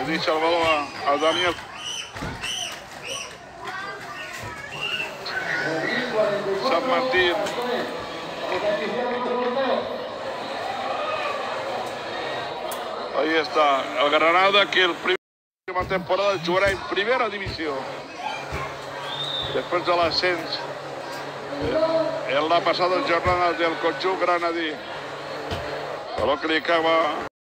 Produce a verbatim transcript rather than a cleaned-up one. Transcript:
deixa el baló a, a Daniel. San Martín. Ahí está el Granada, que el primera temporada jugarà en primera divisió. Després de l'ascens en la passada jornada del conjunt granadí. Baló que li acaba